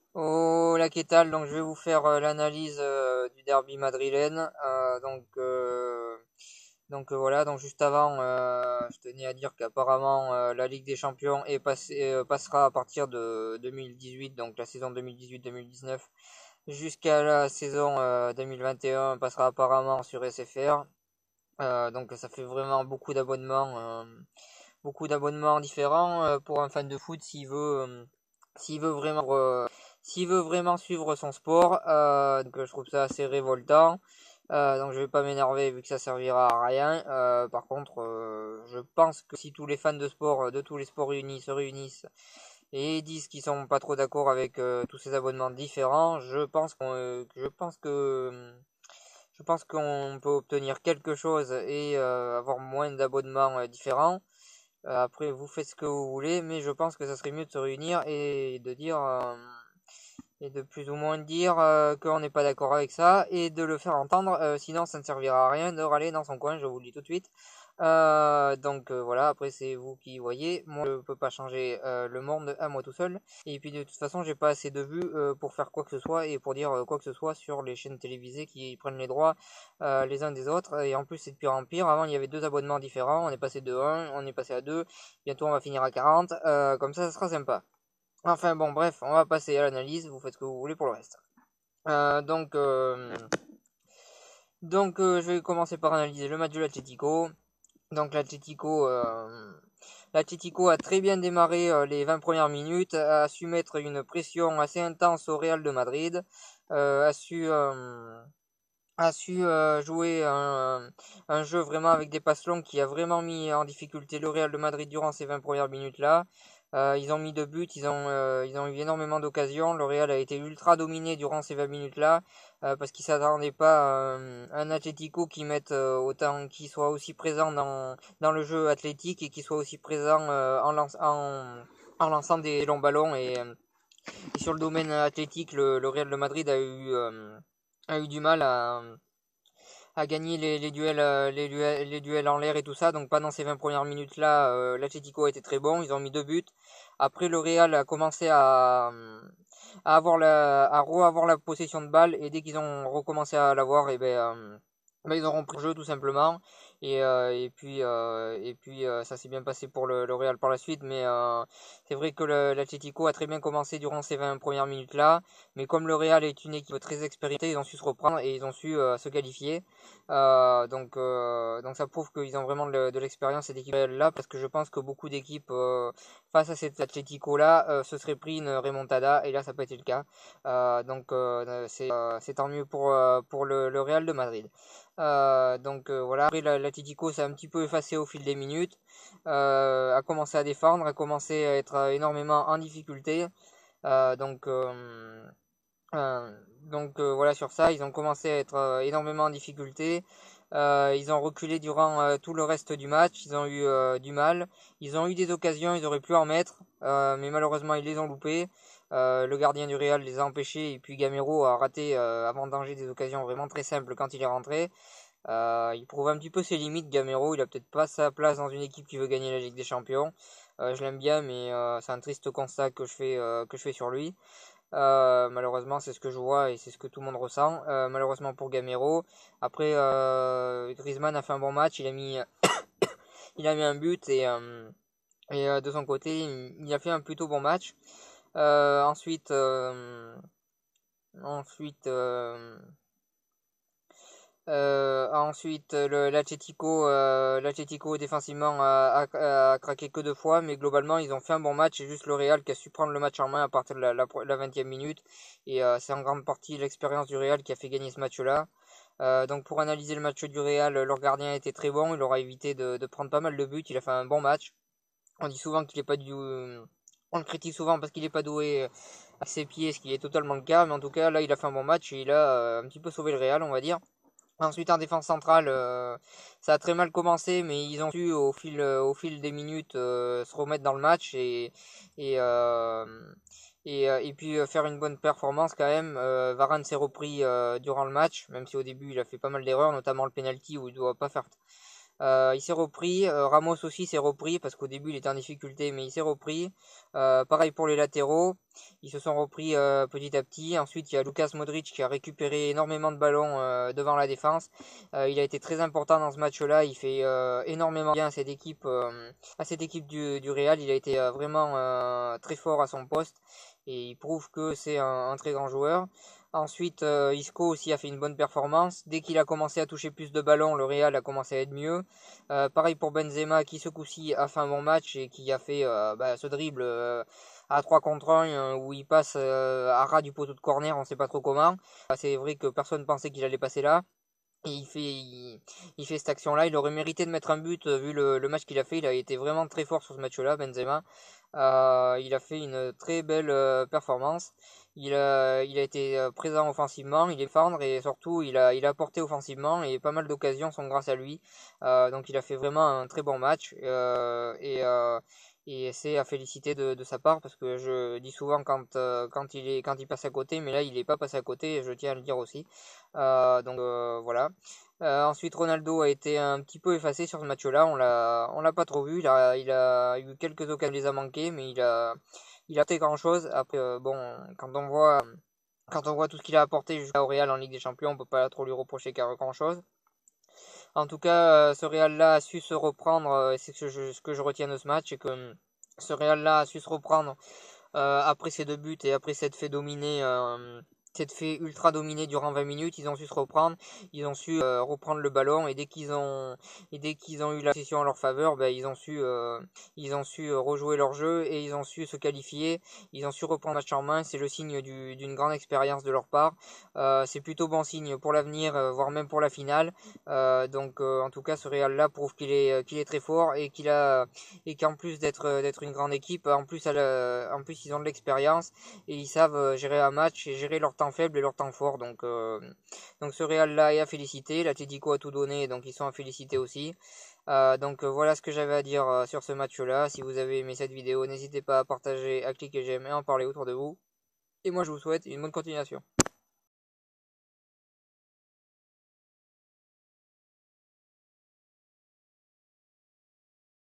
Oh la Quétale, donc je vais vous faire l'analyse du derby madrilène. Voilà, donc juste avant, je tenais à dire qu'apparemment la Ligue des Champions passera à partir de 2018, donc la saison 2018-2019, jusqu'à la saison 2021, passera apparemment sur SFR. Donc ça fait vraiment beaucoup d'abonnements différents pour un fan de foot s'il veut vraiment s'il veut vraiment suivre son sport. Donc je trouve ça assez révoltant. Donc je vais pas m'énerver vu que ça servira à rien. Par contre, je pense que si tous les fans de sport de tous les sports réunis se réunissent et disent qu'ils sont pas trop d'accord avec tous ces abonnements différents, je pense qu'on peut obtenir quelque chose et avoir moins d'abonnements différents. Après, vous faites ce que vous voulez, mais je pense que ça serait mieux de se réunir et de plus ou moins dire qu'on n'est pas d'accord avec ça et de le faire entendre. Sinon, ça ne servira à rien de râler dans son coin, je vous le dis tout de suite. Voilà, après c'est vous qui voyez. Moi, je peux pas changer le monde à moi tout seul. Et puis de toute façon, j'ai pas assez de vues pour faire quoi que ce soit et pour dire quoi que ce soit sur les chaînes télévisées qui prennent les droits les uns des autres. Et en plus, c'est de pire en pire. Avant, il y avait deux abonnements différents. On est passé de 1, on est passé à 2. Bientôt, on va finir à 40. Comme ça sera sympa. Enfin bon, bref, on va passer à l'analyse. Vous faites ce que vous voulez pour le reste. Euh, donc, euh, je vais commencer par analyser le match de l'Atlético. Donc l'Atlético a très bien démarré les 20 premières minutes, a su mettre une pression assez intense au Real de Madrid, euh, a su euh, a su jouer un jeu vraiment avec des passes longues qui a vraiment mis en difficulté le Real de Madrid durant ces 20 premières minutes-là. Ils ont mis deux buts, ils ont eu énormément d'occasions. Le Real a été ultra dominé durant ces 20 minutes-là parce qu'ils s'attendaient pas à un Atlético qui soit aussi présent dans le jeu athlétique et qui soit aussi présent en lançant des longs ballons et sur le domaine athlétique, le Real de Madrid a eu du mal à gagner les duels en l'air et tout ça. Donc pendant ces 20 premières minutes-là, l'Atlético a été très bon. Ils ont mis deux buts. Après, le Real a commencé à re-avoir la possession de balle. Et dès qu'ils ont recommencé à l'avoir, ils ont repris le jeu tout simplement. Ça s'est bien passé pour le Real par la suite. Mais c'est vrai que l'Atlético a très bien commencé durant ces 20 premières minutes-là. Mais comme le Real est une équipe très expérimentée, ils ont su se reprendre et ils ont su se qualifier. Donc ça prouve qu'ils ont vraiment de l'expérience cette équipe-là, parce que je pense que beaucoup d'équipes face à cet Atlético-là se seraient pris une remontada, et là ça n'a pas été le cas. C'est tant mieux pour le Real de Madrid. Voilà, après l'Atlético s'est un petit peu effacé au fil des minutes, a commencé à défendre, a commencé à être énormément en difficulté. Euh, donc, euh, voilà, sur ça, ils ont commencé à être énormément en difficulté. Ils ont reculé durant tout le reste du match. Ils ont eu du mal. Ils ont eu des occasions, ils auraient pu en mettre, mais malheureusement ils les ont loupés. Le gardien du Real les a empêchés et puis Gamero a raté avant danger des occasions vraiment très simples quand il est rentré. Il prouve un petit peu ses limites, Gamero. Il a peut-être pas sa place dans une équipe qui veut gagner la Ligue des Champions. Je l'aime bien, mais c'est un triste constat que je fais sur lui. Malheureusement, c'est ce que je vois et c'est ce que tout le monde ressent. Malheureusement pour Gamero. Après, Griezmann a fait un bon match. Il a mis un but et de son côté, il a fait un plutôt bon match. Euh, ensuite, euh, ensuite, euh, l'Atlético défensivement a craqué que deux fois, mais globalement ils ont fait un bon match. C'est juste le Real qui a su prendre le match en main à partir de la 20e minute, et c'est en grande partie l'expérience du Real qui a fait gagner ce match-là. Donc pour analyser le match du Real, leur gardien était très bon, il aura évité de prendre pas mal de buts, il a fait un bon match. On dit souvent qu'il est pas du, on le critique souvent parce qu'il est pas doué à ses pieds, ce qui est totalement le cas, mais en tout cas là il a fait un bon match et il a un petit peu sauvé le Real, on va dire. Ensuite, en défense centrale, ça a très mal commencé, mais ils ont su au fil des minutes se remettre dans le match et, euh, et puis faire une bonne performance quand même. Varane s'est repris durant le match, même si au début il a fait pas mal d'erreurs, notamment le penalty où il doit pas faire. Il s'est repris. Ramos aussi s'est repris parce qu'au début il était en difficulté, mais il s'est repris. Pareil pour les latéraux. ils se sont repris petit à petit. Ensuite, il y a Lukas Modric qui a récupéré énormément de ballons devant la défense. Il a été très important dans ce match-là. Il fait énormément bien à cette équipe du Real. Il a été vraiment très fort à son poste et il prouve que c'est un très grand joueur. Ensuite, Isco aussi a fait une bonne performance. Dès qu'il a commencé à toucher plus de ballons, le Real a commencé à être mieux. Pareil pour Benzema qui ce coup-ci a fait un bon match et qui a fait ce dribble à 3 contre 1 où il passe à ras du poteau de corner, on sait pas trop comment. C'est vrai que personne pensait qu'il allait passer là. Et il fait cette action-là. Il aurait mérité de mettre un but vu le match qu'il a fait. Il a été vraiment très fort sur ce match-là, Benzema. Il a fait une très belle performance. Il a été présent offensivement, il est fendre et surtout il a apporté offensivement et pas mal d'occasions sont grâce à lui. Donc il a fait vraiment un très bon match et c'est à féliciter de sa part parce que je dis souvent quand il passe à côté, mais là il est pas passé à côté, et je tiens à le dire aussi. Voilà. Ensuite, Ronaldo a été un petit peu effacé sur ce match-là. On l'a pas trop vu. Il a eu quelques occasions, il les a manquées, mais il a fait grand-chose. Après, bon, quand on voit tout ce qu'il a apporté jusqu'à au Real en Ligue des Champions, on peut pas trop lui reprocher grand-chose. En tout cas, ce Real-là a su se reprendre. C'est ce que je retiens de ce match, c'est que ce Real-là a su se reprendre après ces deux buts et après cette fait ultra dominée durant 20 minutes, ils ont su se reprendre, ils ont su reprendre le ballon et dès qu'ils ont eu la session en leur faveur, ben, ils ont su rejouer leur jeu et ils ont su se qualifier, ils ont su reprendre le match en main, c'est le signe d'une grande expérience de leur part. C'est plutôt bon signe pour l'avenir, voire même pour la finale. En tout cas, ce Real là prouve qu'il est très fort et qu'en plus d'être une grande équipe, en plus ils ont de l'expérience et ils savent gérer un match et gérer leur temps faible et leur temps fort. Donc ce Real là est à féliciter. L'Atlético a tout donné, donc ils sont à féliciter aussi. Voilà ce que j'avais à dire sur ce match-là. Si vous avez aimé cette vidéo, n'hésitez pas à partager, à cliquer j'aime et à en parler autour de vous. Et moi je vous souhaite une bonne continuation.